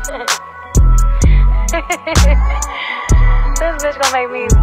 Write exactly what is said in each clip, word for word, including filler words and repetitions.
This bitch gonna make me.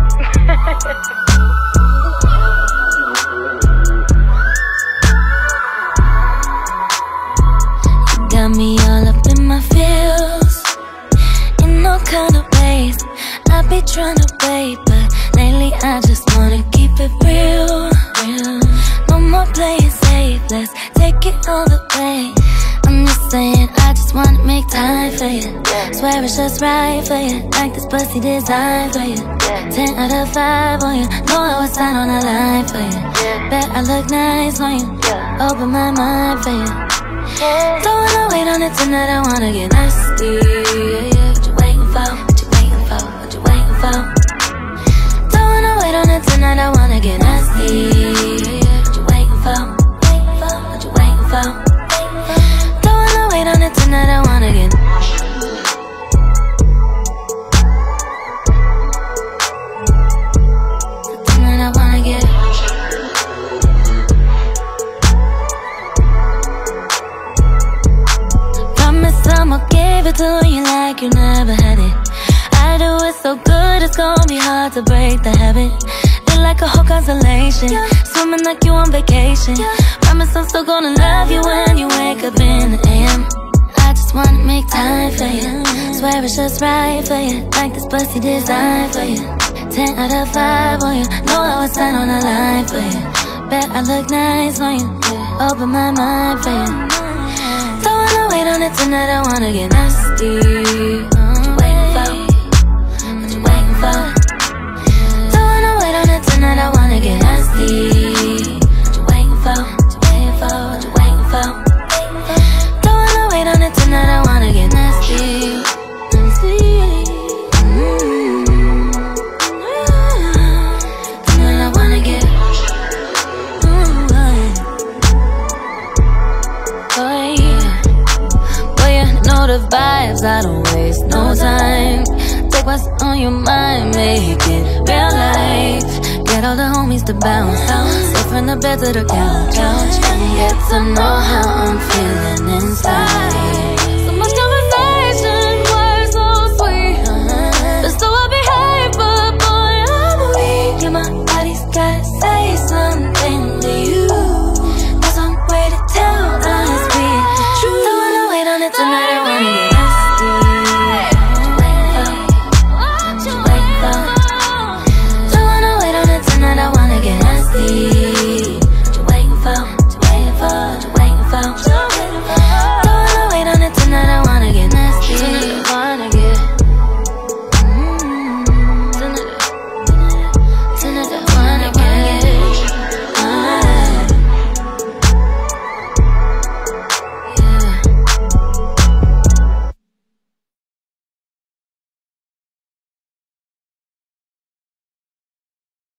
You got me all up in my feels, in all kind of ways. I be tryna wait, but lately I just wanna keep it real, real. No more playing safe, let's take it all the way. I'm just saying, I just wanna make time for you. Swear it's just right for you, like this pussy designed for you. Ten out of five on you, know I was out on the line for you. Bet I look nice on you, open my mind for you. Don't wanna wait on it tonight, I wanna get nasty. What you waiting for? What you waiting for? What you waiting for? Don't wanna wait on it tonight, I wanna get nasty. What you waiting for? What you waiting for? Don't wanna wait on it tonight, I wanna get. Tonight I wanna get. Promise I'ma give it to you like you never had it. I do it so good, it's gonna be hard to break the habit. Feel like a whole constellation, swimming like you on vacation. Promise I'm still gonna love you when you wake up in the A M. I just wanna make time for you, swear it's just right for you, like this pussy designed for you. Ten out of five on you, know I was out on the line for you. Bet I look nice on you, open my mind for you. Don't wanna wait on it tonight, I wanna get nasty. What you waiting for? What you waiting for? Don't wanna wait on it tonight, I wanna get nasty. What you waiting for? What you waiting for? What you waiting for? Don't wanna wait on it tonight, I wanna get nasty. Nasty. Mm-hmm. Tonight I wanna get. Oh yeah. Boy, you know the vibes, I don't waste no time. Take what's on your mind, make it real life. Get all the homies to bounce, sit from the bed to the couch, and get to know how I'm feeling inside.